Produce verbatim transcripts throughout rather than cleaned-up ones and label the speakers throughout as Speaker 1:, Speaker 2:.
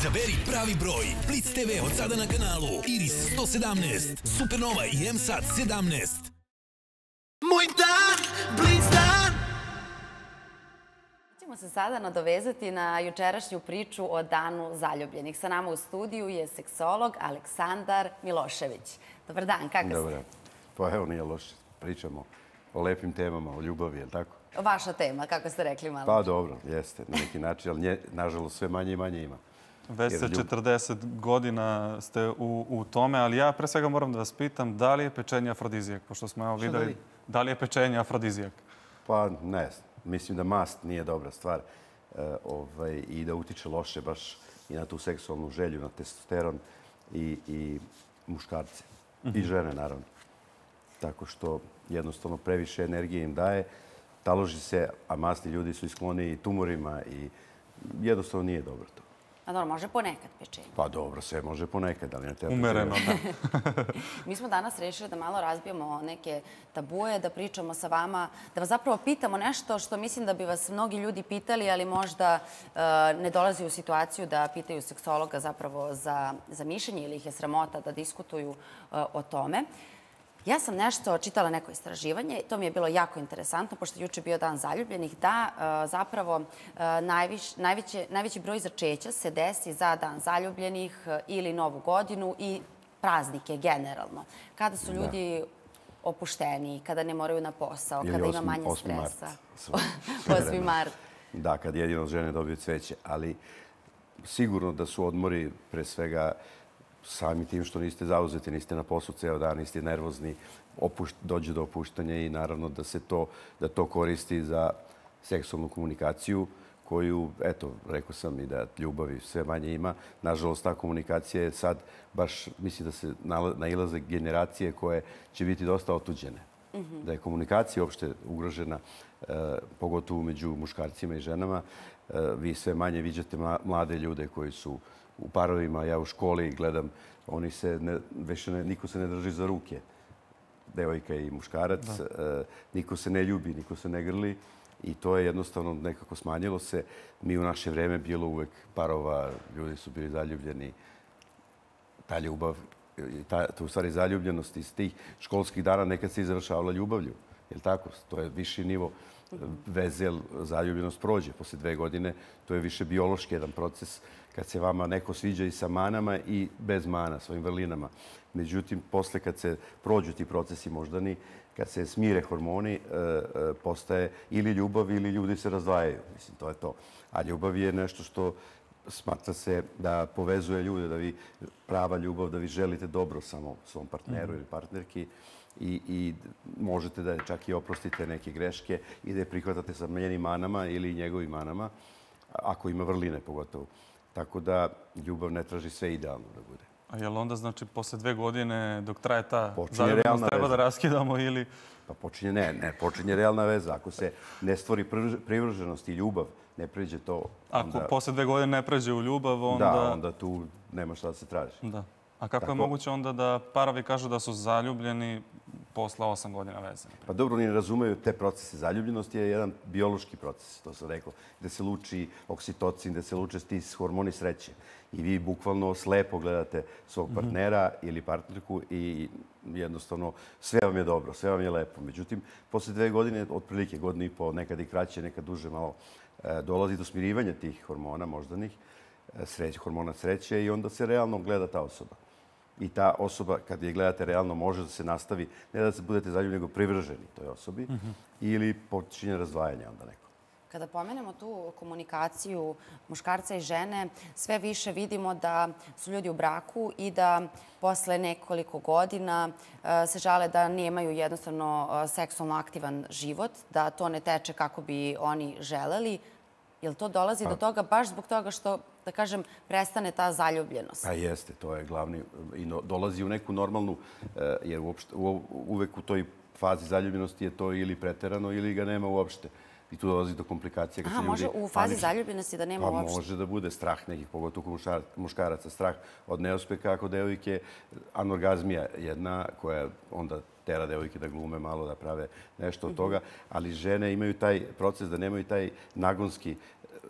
Speaker 1: Izaberi pravi broj. Blitz te ve od sada na kanalu Iris sto sedamnaest, Supernova i M SAT sedamnaest.
Speaker 2: Moj dan, Blitz dan!
Speaker 3: Ćemo se sada nadovezati na jučerašnju priču o Danu zaljubljenih. Sa nama u studiju je seksolog Aleksandar Milošević. Dobar dan, kako ste?
Speaker 4: Dobar. Pa evo, nije loše. Pričamo o lepim temama, o ljubavi, je li tako?
Speaker 3: Vaša tema, kako ste rekli malo.
Speaker 4: Pa dobro, jeste, na neki način, ali nje, nažalost, sve manje i manje ima.
Speaker 5: Već sa četrdeset godina ste u, u tome, ali ja pre svega moram da vas pitam da li je pečenje afrodizijak, pošto smo evo videli, da li je pečenje afrodizijak?
Speaker 4: Pa ne, mislim da mast nije dobra stvar e, ovaj, i da utiče loše baš i na tu seksualnu želju, na testosteron i, i muškarce. I žene, naravno. Tako što jednostavno previše energije im daje, taloži se, a masni ljudi su skloni i tumorima i jednostavno nije dobro to.
Speaker 3: A dobro, može ponekad pečenje.
Speaker 4: Pa dobro, sve može ponekad, ali ne treba...
Speaker 5: Umereno, da.
Speaker 3: Mi smo danas rešili da malo razbijemo neke tabuje, da pričamo sa vama, da vas zapravo pitamo nešto što mislim da bi vas mnogi ljudi pitali, ali možda uh, ne dolazi u situaciju da pitaju seksologa zapravo za, za mišljenje ili ih je sramota da diskutuju uh, o tome. Ja sam nešto čitala neko istraživanje, to mi je bilo jako interesantno, pošto je juče bio dan zaljubljenih, da uh, zapravo uh, najviš, najveće, najveći broj začeća se desi za dan zaljubljenih uh, ili Novu godinu i praznike generalno. Kada su ljudi da. opušteni, kada ne moraju na posao,
Speaker 4: ili
Speaker 3: kada
Speaker 4: osmi,
Speaker 3: ima manje
Speaker 4: osmi
Speaker 3: stresa.
Speaker 4: Mart.
Speaker 3: osmi mart.
Speaker 4: Da, kad jedino žene dobiju cveće, ali sigurno da su odmori pre svega sami tim što niste zauzeti, niste na poslu ceo dan, niste nervozni, opušt, dođe do opuštanja i naravno da se to, da to koristi za seksualnu komunikaciju koju, eto, rekao sam i da ljubavi sve manje ima. Nažalost, ta komunikacija je sad baš, mislim da se nailaze generacije koje će biti dosta otuđene. Mm-hmm. Da je komunikacija uopšte ugrožena, eh, pogotovo među muškarcima i ženama. Eh, vi sve manje viđate mlade ljude koji su u parovima, ja u školi gledam, oni se ne, više ne, niko se ne drži za ruke, devojka i muškarac, e, niko se ne ljubi, niko se ne grli i to je jednostavno nekako smanjilo se. Mi u naše vreme bilo uvek parova, ljudi su bili zaljubljeni, ta ljubav, ta, ta u stvari zaljubljenost iz tih školskih dana nekad se završavala ljubavlju, je li tako? To je viši nivo veze, zaljubljenost prođe posle dve godine, to je više biološki jedan proces kad se vama neko sviđa i sa manama i bez mana, svojim vrlinama. Međutim, posle kad se prođu ti procesi moždani, kad se smire hormoni, postaje ili ljubav ili ljudi se razdvajaju. Mislim, to je to. A ljubav je nešto što smatra se da povezuje ljude, da vi prava ljubav, da vi želite dobro samo svom partneru ili partnerki i, i možete da čak i oprostite neke greške i da je prihvatate sa njenim manama ili njegovim manama, ako ima vrline pogotovo. Tako da ljubav ne traži sve idealno da bude.
Speaker 5: A je li onda, znači, posle dve godine dok traje ta zaljubljenost treba da raskidamo ili...
Speaker 4: Pa počinje, ne, ne, počinje realna veza. Ako se ne stvori privrženost i ljubav, ne pređe to...
Speaker 5: Ako posle dve godine ne pređe u ljubav, onda...
Speaker 4: Da, onda tu nema šta da se traži.
Speaker 5: Da. A kako je moguće onda da parovi kažu da su zaljubljeni posle osam godina veze?
Speaker 4: Pa dobro, oni ne razumeju te procese. Zaljubljenost je jedan biološki proces, to sam rekao, gde se luči oksitocin, gde se luče ti hormoni sreće. I vi bukvalno slepo gledate svog partnera ili partnerku i jednostavno sve vam je dobro, sve vam je lepo. Međutim, posle dve godine, otprilike godinu i po, nekad i kraće, nekad duže malo, dolazi do smirivanja tih hormona moždanih, sreće, hormona sreće i onda se realno gleda ta osoba. I ta osoba, kad je gledate realno, može da se nastavi, ne da se budete zaljubljeni, nego privrženi toj osobi, mm-hmm. ili počinje razdvajanje onda neko.
Speaker 3: Kada pomenemo tu komunikaciju muškarca i žene, sve više vidimo da su ljudi u braku i da posle nekoliko godina se žale da nemaju jednostavno seksualno aktivan život, da to ne teče kako bi oni želeli. Jel to dolazi do toga baš zbog toga što, da kažem, prestane ta zaljubljenost?
Speaker 4: Pa jeste, to je glavni. I dolazi u neku normalnu, jer uvek u toj fazi zaljubljenosti je to ili preterano ili ga nema uopšte. I tu dolazi do komplikacije.
Speaker 3: Aha, može u fazi zaljubljenosti da nema uopšte?
Speaker 4: Pa može da bude strah nekih, pogotovo muškaraca, strah od neuspeha, ako devojke, anorgazmija jedna koja onda tera devojke da glume malo, da prave nešto od toga, ali žene imaju taj proces da nemaju taj nagonski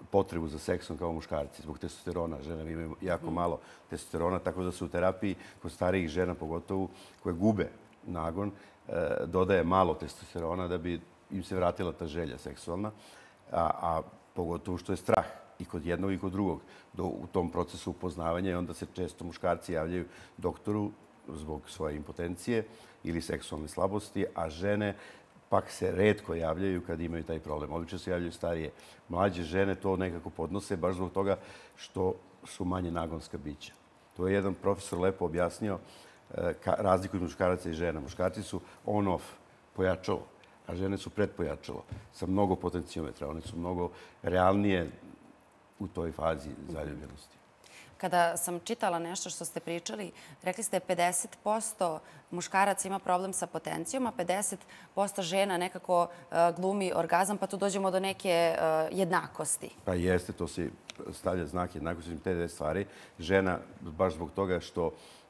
Speaker 4: potrebu za seksom kao muškarci zbog testosterona. Žene imaju jako malo testosterona, tako da se u terapiji kod starijih žena pogotovo koje gube nagon dodaje malo testosterona da bi im se vratila ta želja seksualna, a, a pogotovo što je strah i kod jednog i kod drugog do, u tom procesu upoznavanja i onda se često muškarci javljaju doktoru zbog svoje impotencije ili seksualne slabosti, a žene pak se retko javljaju kad imaju taj problem. Obično se javljaju starije. Mlađe žene to nekako podnose baš zbog toga što su manje nagonska bića. To je jedan profesor lepo objasnio ka, razliku između muškaraca i žena. Muškarci su on-off, pojačalo, a žene su predpojačalo sa mnogo potencijometra. One su mnogo realnije u toj fazi zaljubljenosti.
Speaker 3: Kada sam čitala nešto što ste pričali, rekli ste pedeset posto muškaraca ima problem sa potencijom, a pedeset posto žena nekako glumi orgazam, pa tu dođemo do neke jednakosti.
Speaker 4: Pa jeste, to se stavlja znak jednakosti te dve stvari. Žena, baš zbog toga što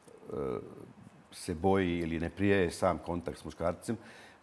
Speaker 4: se boji ili ne prijaje sam kontakt s muškarcem,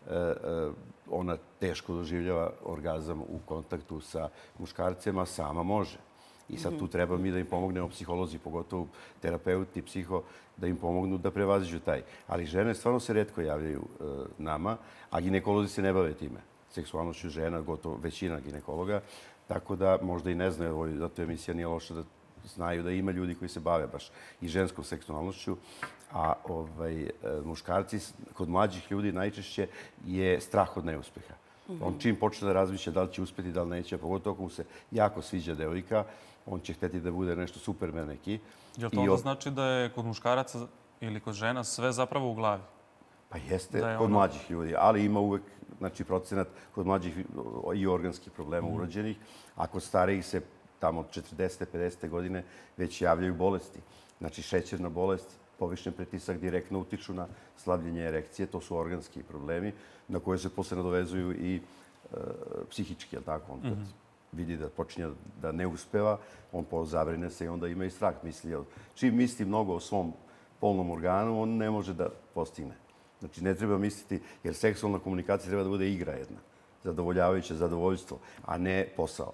Speaker 4: ona teško doživljava orgazam u kontaktu sa muškarcema, sama može. I sad tu treba mi da im pomognemo psiholozi, pogotovo terapeuti, psiho, da im pomognu da prevaziđu taj. Ali žene stvarno se retko javljaju nama, a ginekolozi se ne bave time. Seksualnošću žena, gotovo većina ginekologa, tako da možda i ne znaju, zato emisija nije loša da znaju da ima ljudi koji se bave baš i ženskom seksualnošću, a ovaj, muškarci kod mlađih ljudi najčešće je strah od neuspeha. On čim počne da razmišlja da li će uspeti, da li neće, pogotovo ako mu se jako sviđa devojka, on će hteti da bude nešto superman neki.
Speaker 5: Jel to onda znači da je kod muškaraca ili kod žena sve zapravo u glavi?
Speaker 4: Pa jeste, kod mlađih ljudi, ali ima uvek znači, procenat kod mlađih i organskih problema urođenih, a kod starijih se tamo od četrdesete pedesete godine već javljaju bolesti. Znači šećerna bolest, povišen pritisak direktno utiču na slabljenje erekcije, to su organski problemi na koje se posle nadovezuju i e, psihički, jel tako? On kad vidi da počinje da ne uspeva, on pozabrine se i onda ima i strah. Misli, jel, čim misli mnogo o svom polnom organu, on ne može da postigne. Znači ne treba misliti, jer seksualna komunikacija treba da bude igra jedna, zadovoljavajuće zadovoljstvo, a ne posao.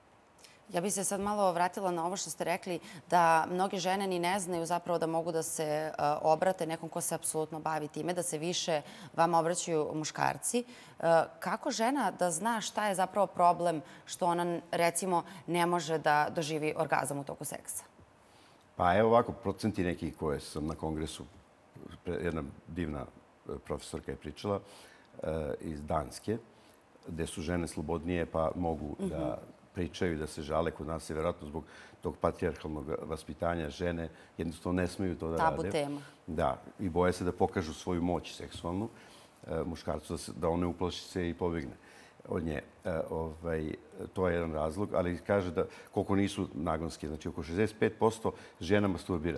Speaker 3: Ja bih se sad malo vratila na ovo što ste rekli, da mnoge žene ni ne znaju zapravo da mogu da se obrate nekom ko se apsolutno bavi time, da se više vama obraćaju muškarci. Kako žena da zna šta je zapravo problem što ona, recimo, ne može da doživi orgazam u toku seksa?
Speaker 4: Pa evo ovako, procenti neki koje sam na kongresu, jedna divna profesorka je pričala iz Danske, gde su žene slobodnije pa mogu da pričaju i da se žale. Kod nas je vjerojatno zbog tog patrijarhalnog vaspitanja žene jednostavno ne smeju to da rade.
Speaker 3: Tabu tema.
Speaker 4: Da, i boje se da pokažu svoju moć seksualnu muškarcu, da on ne uplaši se i pobegne od nje. Ovaj, to je jedan razlog, ali kaže da koliko nisu nagonski, znači oko šezdeset pet posto žena masturbira,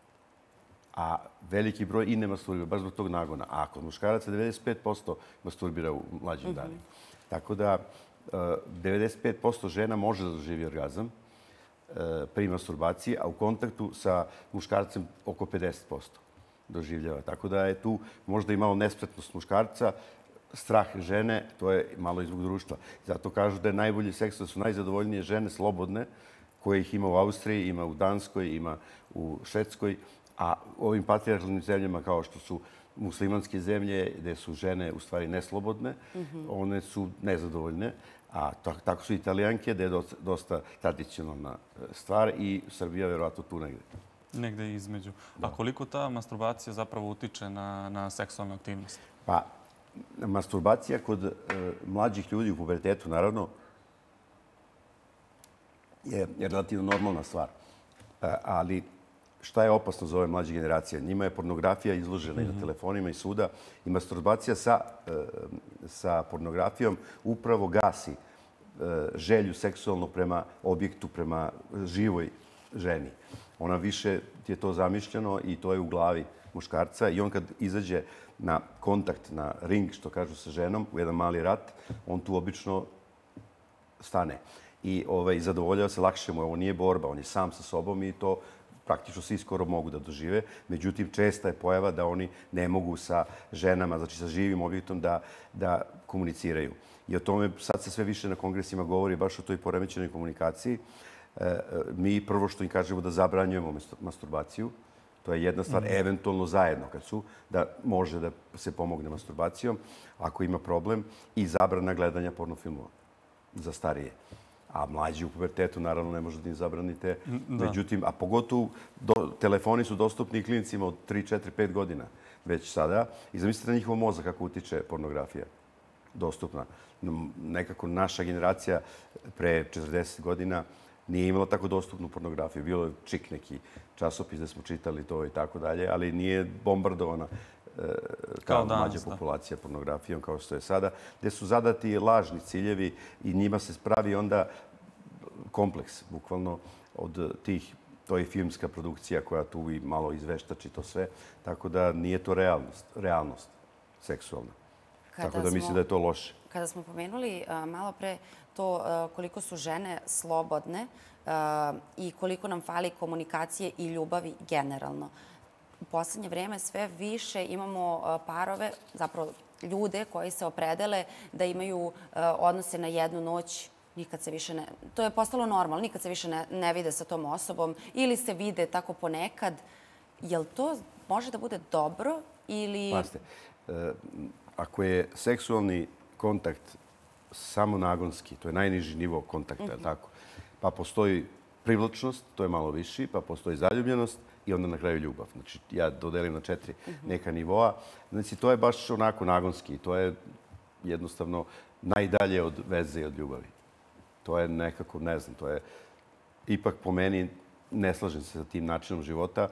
Speaker 4: a veliki broj i ne masturbira, baš zbog tog nagona. A kod muškaraca devedeset pet posto masturbira u mlađim danima. Tako da devedeset pet posto žena može da doživi orgazam pri masturbaciji, a u kontaktu sa muškarcem oko pedeset posto doživljava. Tako da je tu možda i malo nespretnost muškarca, strah žene, to je malo i zbog društva. Zato kažu da je najbolji seks, da su najzadovoljnije žene slobodne, koje ih ima u Austriji, ima u Danskoj, ima u Švedskoj, a u ovim patrijarhalnim zemljama kao što su muslimanske zemlje, gde su žene u stvari neslobodne, one su nezadovoljne. A tako su Italijanke, gde je dosta tradicionalna stvar i Srbija vjerovatno tu negde.
Speaker 5: Negde između. A koliko ta masturbacija zapravo utiče na, na seksualnu aktivnost?
Speaker 4: Pa, masturbacija kod mlađih ljudi u pubertetu, naravno, je, je relativno normalna stvar. Ali šta je opasno za ove mlađe generacije? Njima je pornografija izložena i na telefonima i svuda. I masturbacija sa, sa pornografijom upravo gasi želju seksualno prema objektu, prema živoj ženi. Ona više je to zamišljeno i to je u glavi muškarca. I on kad izađe na kontakt, na ring, što kažu sa ženom, u jedan mali rat, on tu obično stane. I ovaj, zadovoljava se lakše mu. Ovo nije borba, on je sam sa sobom i to praktično svi skoro mogu da dožive. Međutim, česta je pojava da oni ne mogu sa ženama, znači sa živim objektom, da, da komuniciraju. I o tome sad se sve više na kongresima govori baš o toj poremećenoj komunikaciji. E, mi prvo što im kažemo da zabranjujemo masturbaciju. To je jedna stvar, eventualno zajedno kad su, da može da se pomogne masturbacijom ako ima problem, i zabrana gledanja pornofilmova za starije. A mlađi u pubertetu naravno ne možete im zabranite. Da. Međutim, a pogotovo do, telefoni su dostupni klincima od tri, četiri, pet godina već sada. I zamislite na njihov mozak kako utiče pornografija dostupna. Nekako naša generacija pre četrdeset godina nije imala tako dostupnu pornografiju. Bilo je čik neki časopis da smo čitali to i tako dalje, ali nije bombardovana e, ta mlađa populacija pornografijom kao što je sada, gde su zadati lažni ciljevi i njima se spravi onda kompleks, bukvalno, od tih. To je filmska produkcija koja tu i malo izveštači to sve, tako da nije to realnost, realnost seksualna.
Speaker 3: Kada
Speaker 4: tako da mislim
Speaker 3: smo,
Speaker 4: da je to loše.
Speaker 3: Kada smo pomenuli uh, malo pre to uh, koliko su žene slobodne uh, i koliko nam fali komunikacije i ljubavi generalno. U poslednje vreme sve više imamo uh, parove, zapravo ljude koji se opredele da imaju uh, odnose na jednu noć. Nikad se više ne... To je postalo normalno. Nikad se više ne, ne vide sa tom osobom ili se vide tako ponekad. Jel to može da bude dobro ili...
Speaker 4: Pazite, e, ako je seksualni kontakt samo nagonski, to je najniži nivo kontakta, mm-hmm. tako? Pa postoji privlačnost, to je malo viši, pa postoji zaljubljenost i onda na kraju ljubav. Znači, ja dodelim na četiri mm-hmm. neka nivoa. Znači, to je baš onako nagonski. To je jednostavno najdalje od veze i od ljubavi. To je nekako, ne znam, to je ipak po meni, ne slažem se sa tim načinom života.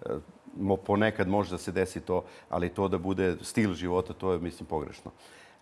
Speaker 4: Ponekad može da se desi to, ali to da bude stil života, to je, mislim, pogrešno.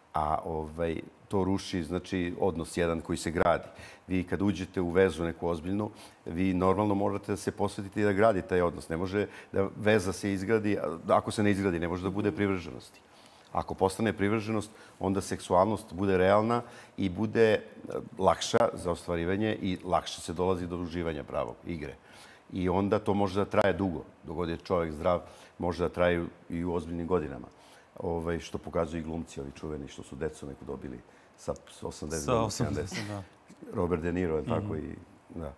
Speaker 4: A ovaj, to ruši, znači, odnos jedan koji se gradi. Vi kad uđete u vezu neku ozbiljnu, vi normalno morate da se posvetite i da gradite taj odnos. Ne može da veza se izgradi, ako se ne izgradi, ne može da bude privrženosti. Ako postane privrženost, onda seksualnost bude realna i bude lakša za ostvarivanje i lakše se dolazi do uživanja pravog igre. I onda to može da traje dugo. Dok god je čovjek zdrav, može da traje i u ozbiljnim godinama. Ovaj, što pokazuju i glumci, ovi čuveni, što su decu neku dobili sa osamdeset godina, sedamdeset. Robert De Niro, je tako i... Da.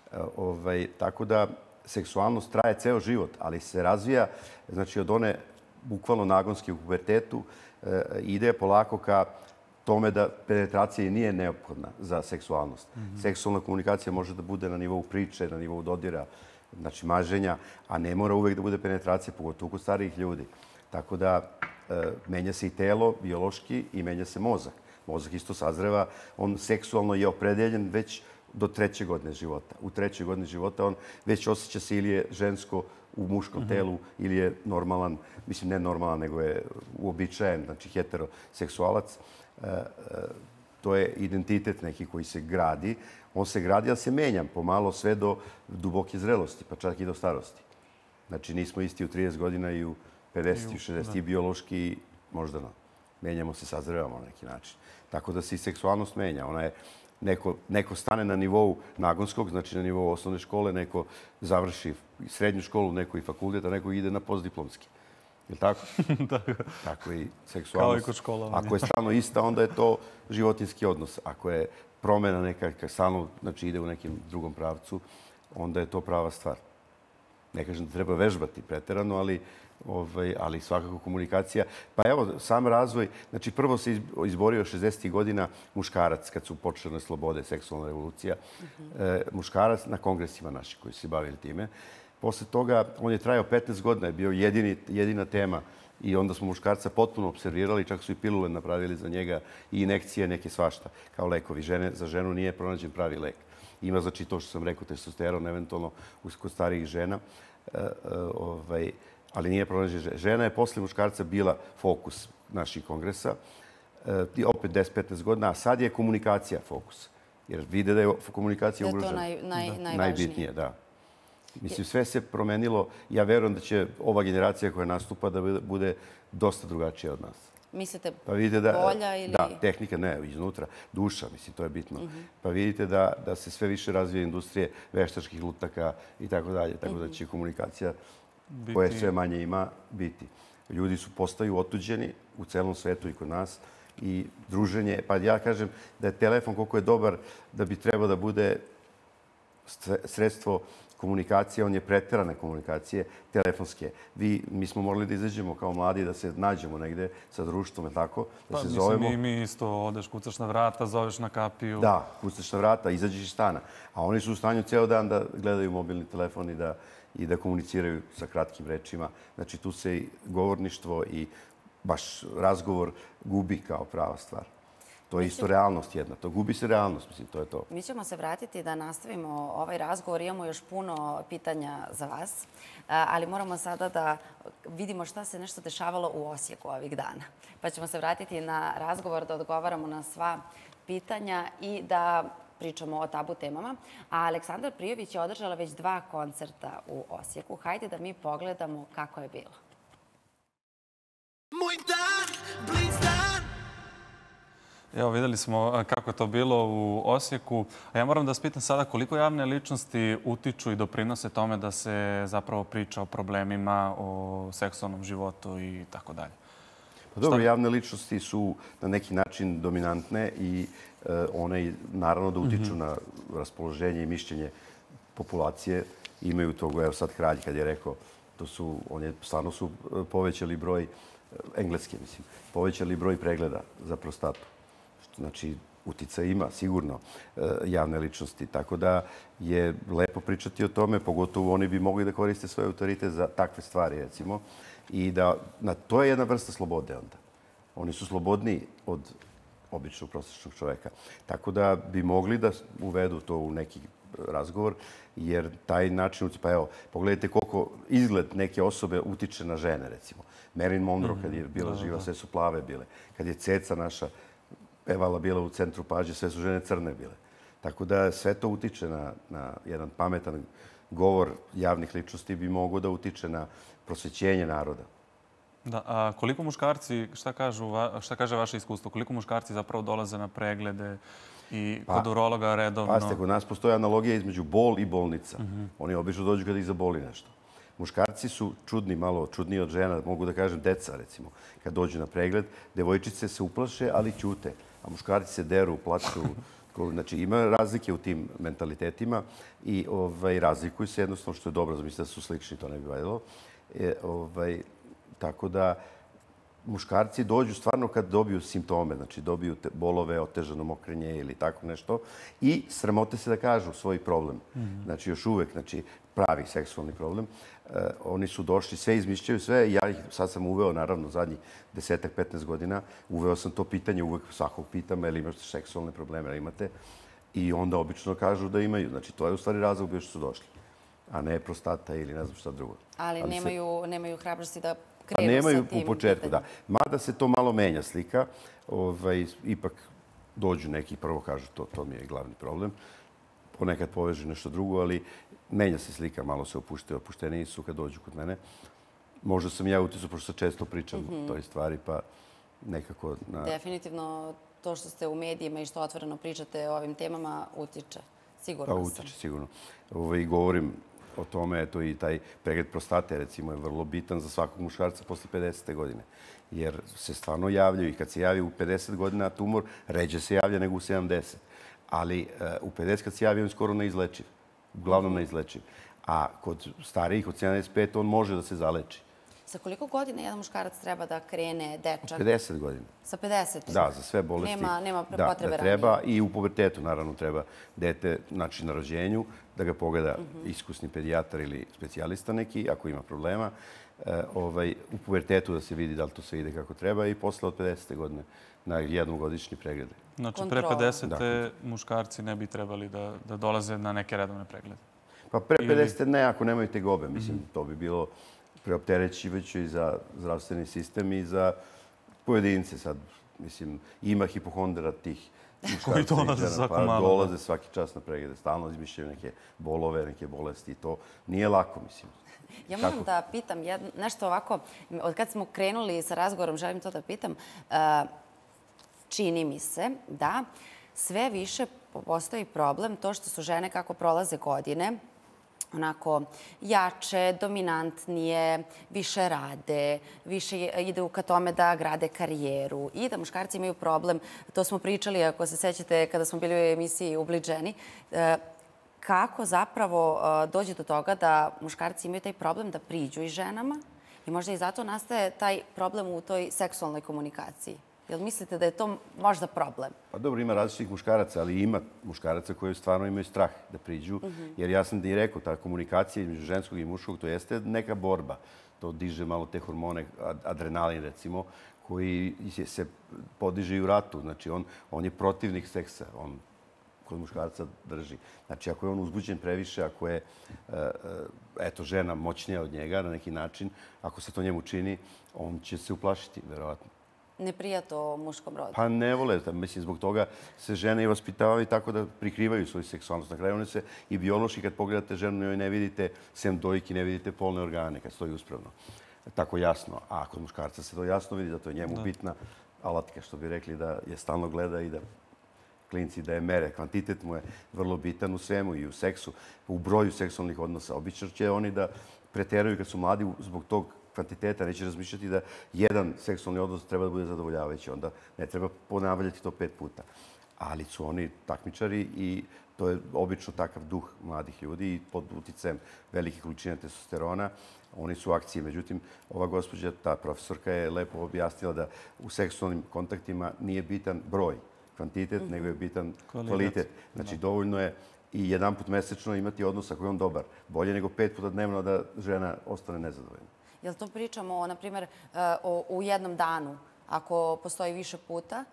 Speaker 4: Ovaj, tako da, seksualnost traje ceo život, ali se razvija, znači, od one bukvalno nagonski u pubertetu, e, ide polako ka tome da penetracija nije neophodna za seksualnost. Mm-hmm. Seksualna komunikacija može da bude na nivou priče, na nivou dodira, znači maženja, a ne mora uvek da bude penetracija, pogotovo kod starijih ljudi. Tako da e, menja se i telo biološki i menja se mozak. Mozak isto sazreva, on seksualno je opredeljen već do treće godine života. U trećoj godini života on već osjeća se ili je žensko u muškom telu ili je normalan, mislim ne normalan, nego je uobičajen, znači heteroseksualac. E, e, to je identitet neki koji se gradi. On se gradi, ali se menja pomalo sve do duboke zrelosti, pa čak i do starosti. Znači nismo isti u trideset godina i u pedeset i šezdeset i biološki i moždano. Menjamo se, sazrevamo na neki način. Tako da se i seksualnost menja. Ona je Neko, neko stane na nivou nagonskog, znači na nivou osnovne škole, neko završi srednju školu, neko i fakultet, a neko ide na postdiplomski. Je li tako? Tako i seksualnost.
Speaker 5: Kao i kod školovanja.
Speaker 4: Ako je stalno ista, onda je to životinski odnos. Ako je promjena neka, kad stalno znači, ide u nekim drugom pravcu, onda je to prava stvar. Ne kažem da treba vežbati preterano, ali, ovaj, ali svakako komunikacija. Pa evo, sam razvoj, znači prvo se izborio šezdesetih godina muškarac, kad su počele slobode, seksualna revolucija. Uh-huh. e, muškarac na kongresima naši koji su se bavili time. Posle toga, on je trajao petnaest godina, je bio jedini, jedina tema i onda smo muškarca potpuno observirali, čak su i pilule napravili za njega i inekcije neke svašta, kao lekovi. Žene, za ženu nije pronađen pravi lek. Ima, znači, to što sam rekao, testosteron, eventualno kod starijih žena, e, e, ovaj, ali nije pronađen žena. Žena je posle muškarca bila fokus naših kongresa, e, opet deset do petnaest godina, a sad je komunikacija fokus. Jer vide da je komunikacija ugrožena.
Speaker 3: Da je to naj, naj, najvažnije.
Speaker 4: Najbitnije, da. Mislim, sve se promenilo. Ja verujem da će ova generacija koja nastupa da bude dosta drugačija od nas.
Speaker 3: mislite
Speaker 4: Pa vidite da,
Speaker 3: bolja ili...
Speaker 4: Da, tehnika ne, iznutra, duša, mislim, to je bitno. Pa vidite da, da se sve više razvija industrije veštačkih lutaka i tako dalje, tako da će komunikacija koje sve manje ima biti. Ljudi su postaju otuđeni u celom svetu i kod nas i druženje, pa ja kažem da je telefon koliko je dobar da bi trebao da bude sredstvo komunikacije, on je preterane komunikacije, telefonske. Vi, mi smo morali da izađemo kao mladi, da se nađemo negde sa društvom, tako, da se zovemo.
Speaker 5: Pa, mislim, i mi isto odeš, kucaš na vrata, zoveš na kapiju.
Speaker 4: Da, kucaš na vrata, izađeš iz stana. A oni su u stanju ceo dan da gledaju mobilni telefon i da, i da komuniciraju sa kratkim rečima. Znači, tu se i govorništvo i baš razgovor gubi kao prava stvar. To je isto realnost jedna. To gubi se realnost, mislim, to je to.
Speaker 3: Mi ćemo se vratiti da nastavimo ovaj razgovor. Imamo još puno pitanja za vas, ali moramo sada da vidimo šta se nešto dešavalo u Osijeku ovih dana. Pa ćemo se vratiti na razgovor da odgovaramo na sva pitanja i da pričamo o tabu temama. A Aleksandar Prijović je održala već dva koncerta u Osijeku. Hajde da mi pogledamo kako je bilo.
Speaker 2: Moj dan, blic dan.
Speaker 5: Evo, videli smo kako je to bilo u Osijeku. A ja moram da vas pitam sada koliko javne ličnosti utiču i doprinose tome da se zapravo priča o problemima, o seksualnom životu i tako dalje.
Speaker 4: Pa dobro, javne ličnosti su na neki način dominantne i one naravno da utiču na raspoloženje i mišljenje populacije. Imaju toga, evo sad Kralj kad je rekao, to su, on je, stvarno su povećali broj, engleski mislim, povećali broj pregleda za prostatu. Znači, uticaj ima, sigurno, javne ličnosti. Tako da je lepo pričati o tome, pogotovo oni bi mogli da koriste svoje autoritet za takve stvari, recimo. I da, na, to je jedna vrsta slobode onda. Oni su slobodniji od običnog prosječnog čoveka. Tako da bi mogli da uvedu to u neki razgovor, jer taj način, pa evo, pogledajte koliko izgled neke osobe utiče na žene, recimo. Marilyn Monroe, kad je bila živa, sve su plave bile. Kad je Ceca naša pevala bila u centru pažnje, sve su žene crne bile. Tako da sve to utiče na, na jedan pametan govor javnih ličnosti bi mogao da utiče na prosvećenje naroda.
Speaker 5: Da, a koliko muškarci, šta, kažu, šta kaže vaše iskustvo, koliko muškarci zapravo dolaze na preglede i kod urologa redovno?
Speaker 4: Pazite, kod nas postoji analogija između bol i bolnica. Oni obično dođu kada ih zaboli nešto. Muškarci su čudni, malo čudniji od žena, mogu da kažem deca, recimo. Kad dođu na pregled, devojčice se uplaše, ali ćute. A muškarci se deru, plaču. Znači, ima razlike u tim mentalitetima i ovaj, razlikuju se jednostavno, što je dobro. Mislim da su slični, to ne bi valjalo. E, ovaj, tako da, muškarci dođu stvarno kad dobiju simptome, znači dobiju te bolove, otežano mokrenje ili tako nešto i sramote se da kažu svoj problem. Znači, još uvek, znači, pravi seksualni problem. E, oni su došli, sve izmišljaju sve. Ja ih sad sam uveo, naravno, zadnjih desetak, petnaest godina. Uveo sam to pitanje, uvek svakog pitam, ili imate seksualne probleme, ili imate. I onda obično kažu da imaju. Znači, to je u stvari razlog bio što su došli. A ne prostata ili ne znam šta drugo.
Speaker 3: Ali, Ali nemaju, se... nemaju hrabrosti da
Speaker 4: Pa nemaju u početku, da. Mada se to malo menja slika. Ovaj, ipak dođu neki, prvo kažu to, to mi je glavni problem. Ponekad povežu nešto drugo, ali menja se slika, malo se opuštaju, opušteniji su kad dođu kod mene. Možda sam ja utisu, pošto često pričam mm-hmm. toj stvari, pa nekako... Na...
Speaker 3: Definitivno to što ste u medijima i što otvoreno pričate o ovim temama utiče. Sigurno
Speaker 4: pa, utiče, sam. Sigurno. Ovaj, govorim o tome, eto i taj pregled prostate, recimo, je vrlo bitan za svakog muškarca posle pedesete godine. Jer se stvarno javljaju i kad se javi u pedeset godina tumor, ređe se javlja nego u sedamdeset. Ali u pedeset kad se javi, on skoro neizlečiv. Uglavnom neizlečiv. A kod starijih od sedamdeset pet on može da se zaleči.
Speaker 3: Sa koliko godina jedan muškarac treba da krene dečak?
Speaker 4: pedeset godina.
Speaker 3: Sa pedeset?
Speaker 4: Da, za sve bolesti.
Speaker 3: Nema, nema
Speaker 4: da,
Speaker 3: potrebe
Speaker 4: da treba ranije. I u pubertetu, naravno, treba dete, znači na rođenju, da ga pogleda uh-huh. iskusni pedijatar ili specijalista neki, ako ima problema. E, ovaj, u pubertetu da se vidi da li to sve ide kako treba i posle od pedesete godine na jednogodišnji pregled.
Speaker 5: Znači, Kontrola. Pre pedesete muškarci ne bi trebali da, da dolaze na neke redovne preglede?
Speaker 4: Pa pre pedesete ne, ako nemaju tegobe. Mislim, mm-hmm. to bi bilo preopterećivajuće i za zdravstveni sistem i za pojedince. Sad, mislim, ima hipohondra tih
Speaker 5: koji dolaze svako malo.
Speaker 4: Pa dolaze svaki čas na preglede. Stalno izmišljaju neke bolove, neke bolesti i to nije lako, mislim.
Speaker 3: Ja moram da pitam nešto ovako, od kad smo krenuli sa razgovorom, želim to da pitam. Čini mi se da sve više postoji problem to što su žene kako prolaze godine, onako jače, dominantnije, više rade, više idu ka tome da grade karijeru i da muškarci imaju problem. To smo pričali, ako se sećate, kada smo bili u emisiji Ubliđeni. Kako zapravo dođe do toga da muškarci imaju taj problem da priđu i ženama i možda i zato nastaje taj problem u toj seksualnoj komunikaciji. Jel mislite da je to možda problem?
Speaker 4: Pa dobro, ima različitih muškaraca, ali ima muškaraca koji stvarno imaju strah da priđu. Jer ja sam i rekao, ta komunikacija između ženskog i muškog, to jeste neka borba. To diže malo te hormone, adrenalin recimo, koji se podiže i u ratu. Znači, on, on je protivnik seksa. On kod muškarca drži. Znači, ako je on uzbuđen previše, ako je eto, žena moćnija od njega na neki način, ako se to njemu čini, on će se uplašiti, verovatno.
Speaker 3: Ne prija to muškom rodu?
Speaker 4: Pa ne vole. Mislim, zbog toga se žene i vaspitavaju tako da prikrivaju svoju seksualnost. Na kraju one se i biološki, kad pogledate ženu, joj ne vidite sem dojki, ne vidite polne organe kad stoji uspravno. Tako jasno. A kod muškarca se to jasno vidi, zato je njemu bitna alatka, što bi rekli, da je stalno gleda i da klinci da je mere. Kvantitet mu je vrlo bitan u svemu i u seksu, u broju seksualnih odnosa. Obično će oni da preteraju kad su mladi zbog tog kvantiteta, neće razmišljati da jedan seksualni odnos treba da bude zadovoljavajući. Onda ne treba ponavljati to pet puta. Ali su oni takmičari i to je obično takav duh mladih ljudi i pod uticajem velike količine testosterona oni su u akciji. Međutim, ova gospođa, ta profesorka, je lepo objasnila da u seksualnim kontaktima nije bitan broj, kvantitet, nego je bitan kvalitet. Znači, dovoljno je i jedan put mesečno imati odnos ako je on dobar. Bolje nego pet puta dnevno da žena ostane nezadovoljna.
Speaker 3: Jel to pričamo, na primjer, u jednom danu, ako postoji više puta,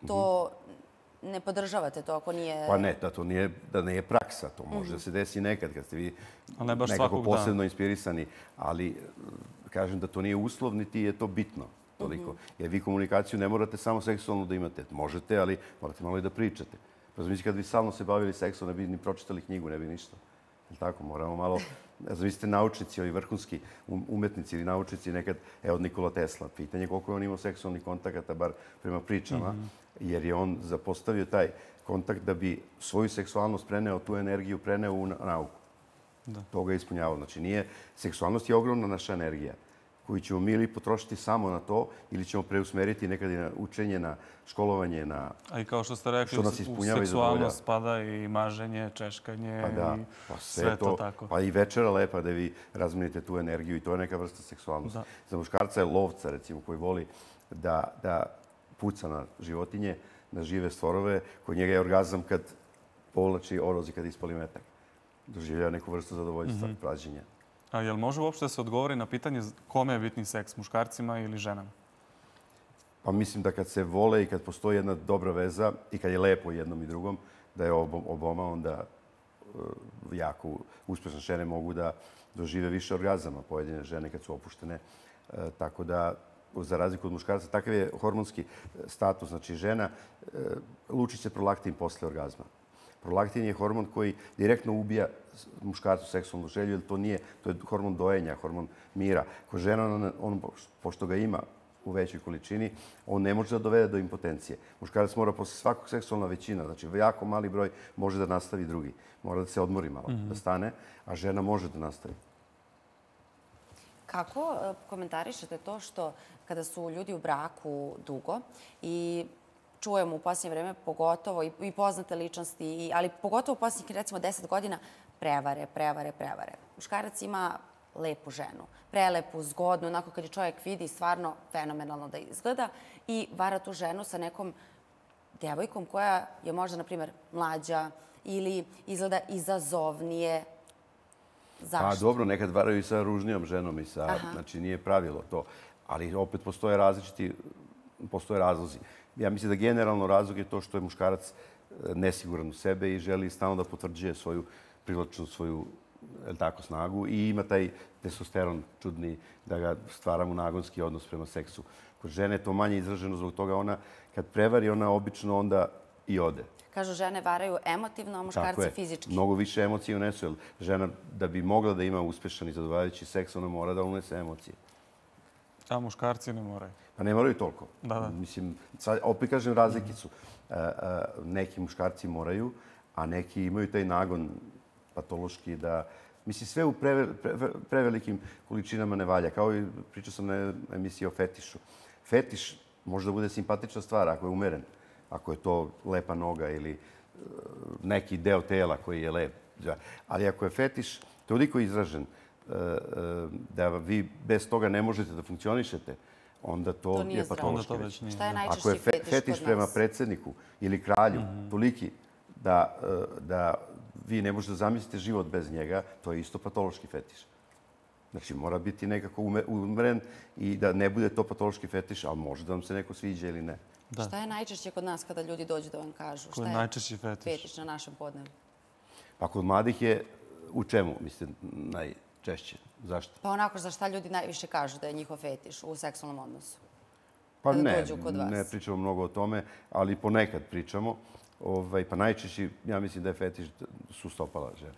Speaker 3: to ne podržavate to ako nije...
Speaker 4: Pa ne, da to nije, da nije praksa. To može da se desi nekad kad ste vi nekako posebno inspirisani. Ali kažem da to nije uslov, niti je to bitno toliko. Jer vi komunikaciju ne morate samo seksualno da imate. Možete, ali morate malo i da pričate. Pa zamislite, kad bi stalno se bavili seksom, ne bi ni pročitali knjigu, ne bi ništa. Tako, moramo malo... Zamislite, naučnici, ovi vrhunski umetnici ili naučnici nekad, evo od Nikola Tesla, pitanje koliko je on imao seksualnih kontakata, bar prema pričama, jer je on zapostavio taj kontakt da bi svoju seksualnost preneo, tu energiju preneo u nauku. To ga je ispunjavao. Znači, nije... Seksualnost je ogromna naša energija koju ćemo mi ili potrošiti samo na to ili ćemo preusmeriti nekad i na učenje, na školovanje, na...
Speaker 5: A i kao što ste rekli, u seksualnost spada i maženje, češkanje i sve to tako.
Speaker 4: Pa i večera lepa da vi razmenite tu energiju i to je neka vrsta seksualnosti. Za muškarca je lovca, recimo, koji voli da puca na životinje, na žive stvorove. Kod njega je orgazam kad povlači oroz i kad ispali metak. Doživljava neku vrstu zadovoljstva, prađenja.
Speaker 5: A je li može uopšte da se odgovori na pitanje kome je bitni seks, muškarcima ili ženama?
Speaker 4: Pa mislim da kad se vole i kad postoji jedna dobra veza i kad je lepo jednom i drugom, da je oboma onda jako uspješne žene mogu da dožive više orgazama, pojedine žene kad su opuštene. Tako da, za razliku od muškarca, takav je hormonski status. Znači, žena luči se prolaktin posle orgazma. Prolaktin je hormon koji direktno ubija muškarcu seksualnu želju, jer to nije, to je hormon dojenja, hormon mira. Ko žena, on, pošto ga ima u većoj količini, on ne može da dovede do impotencije. Muškarac mora posle svakog seksualna većina, znači jako mali broj može da nastavi drugi. Mora da se odmori malo, da stane, a žena može da nastavi.
Speaker 3: Kako komentarišete to što kada su ljudi u braku dugo i čujemo u posljednje vreme pogotovo i poznate ličnosti, ali pogotovo u posljednjih recimo deset godina prevare, prevare, prevare. Muškarac ima lepu ženu, prelepu, zgodnu, onako kad je čovjek vidi stvarno fenomenalno da izgleda i vara tu ženu sa nekom djevojkom koja je možda, na primjer, mlađa ili izgleda izazovnije. Zašto?
Speaker 4: Pa dobro, nekad varaju i sa ružnijom ženom i sa, znači nije pravilo to, ali opet postoje različiti, postoje razlozi. Ja mislim da generalno razlog je to što je muškarac nesiguran u sebe i želi stalno da potvrđuje svoju privlačnost, svoju tako, snagu i ima taj testosteron čudni da ga stvara mu nagonski odnos prema seksu. Kod žene je to manje izraženo, zbog toga ona kad prevari, ona obično onda i ode.
Speaker 3: Kažu, žene varaju emotivno, a muškarci fizički.
Speaker 4: Mnogo više emocije unesu, jer žena da bi mogla da ima uspešan i zadovoljavajući seks, ona mora da unese emocije.
Speaker 5: A muškarci ne moraju.
Speaker 4: Pa ne moraju toliko.
Speaker 5: Da, da.
Speaker 4: Mislim, sad, opet kažem, razlike su. E, e, neki muškarci moraju, a neki imaju taj nagon patološki da... Mislim, sve u preve, pre, prevelikim količinama ne valja. Kao i pričao sam na emisiji o fetišu. Fetiš može da bude simpatična stvar ako je umeren. Ako je to lepa noga ili neki deo tela koji je lep. Ali ako je fetiš toliko izražen da vi bez toga ne možete da funkcionišete, onda to,
Speaker 3: to
Speaker 4: je patološki već.
Speaker 3: Šta je najčešći
Speaker 4: ako je fe,
Speaker 3: fetiš,
Speaker 4: fetiš prema predsjedniku ili kralju mm-hmm. toliki da, da vi ne možete zamisliti život bez njega, to je isto patološki fetiš. Znači, mora biti nekako umeren i da ne bude to patološki fetiš, ali može da vam se neko sviđa ili ne.
Speaker 3: Da. Šta je najčešće kod nas kada ljudi dođu da vam kažu?
Speaker 5: Šta je najčešći fetiš?
Speaker 3: Fetiš na našem podneblju?
Speaker 4: Pa kod mladih je u čemu, mislite, najčešće? Zašto?
Speaker 3: Pa onako, za šta ljudi najviše kažu da je njihov fetiš u seksualnom odnosu?
Speaker 4: Pa ne, ne pričamo mnogo o tome, ali ponekad pričamo. Ovaj, pa najčešće, ja mislim da je fetiš su stopala žene.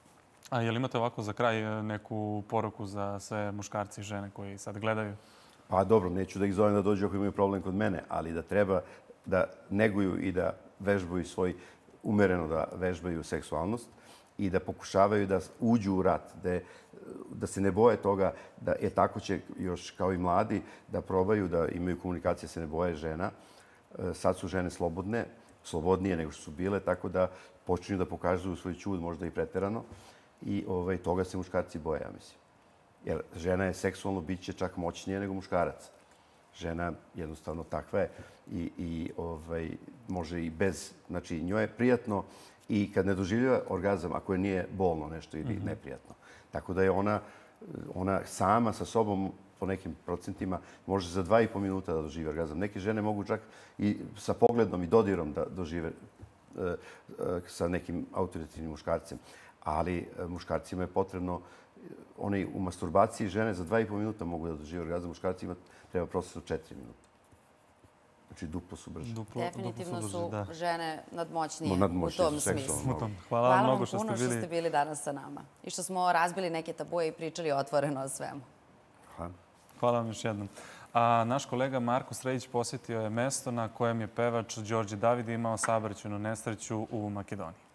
Speaker 5: A je li imate ovako za kraj neku poruku za sve muškarci i žene koji sad gledaju?
Speaker 4: Pa dobro, neću da ih zovem da dođu ako imaju problem kod mene, ali da treba da neguju i da vežbaju svoj, umereno da vežbaju seksualnost i da pokušavaju da uđu u rat, da, da se ne boje toga, da je tako će još kao i mladi da probaju da imaju komunikacije, se ne boje žena. Sad su žene slobodne, slobodnije nego što su bile, tako da počinju da pokazuju svoj čud, možda i preterano. I ovaj, toga se muškarci boje, ja mislim. Jer žena je seksualno biće čak moćnije nego muškarac. Žena jednostavno takva je i, i ovaj, može i bez... Znači, njoj je prijatno i kad ne doživljava orgazam, ako je nije bolno nešto ili mm-hmm. neprijatno. Tako da je ona, ona sama sa sobom po nekim procentima može za dva i po minuta da doživi orgazam. Neke žene mogu čak i sa pogledom i dodirom da dožive e, e, sa nekim autoritativnim muškarcem. Ali muškarcima je potrebno, oni u masturbaciji žene za dva i po minuta mogu da dožive orgazam, muškarcima treba prosječno četiri minuta. Znači, duplo su brže.
Speaker 3: Duplo, Definitivno
Speaker 5: duplo su, brže,
Speaker 3: su žene nadmoćnije,
Speaker 4: nadmoćnije
Speaker 3: u tom smislu.
Speaker 5: Hvala,
Speaker 3: Hvala
Speaker 5: vam
Speaker 3: mnogo
Speaker 5: mnogo što ste
Speaker 3: puno
Speaker 5: bili...
Speaker 3: što ste bili danas sa nama. I što smo razbili neke tabuje i pričali otvoreno o svemu.
Speaker 4: Hvala.
Speaker 5: Hvala vam još jednom. A naš kolega Marko Sredić posjetio je mesto na kojem je pevač Đorđe David imao saobraćajnu nesreću u Makedoniji.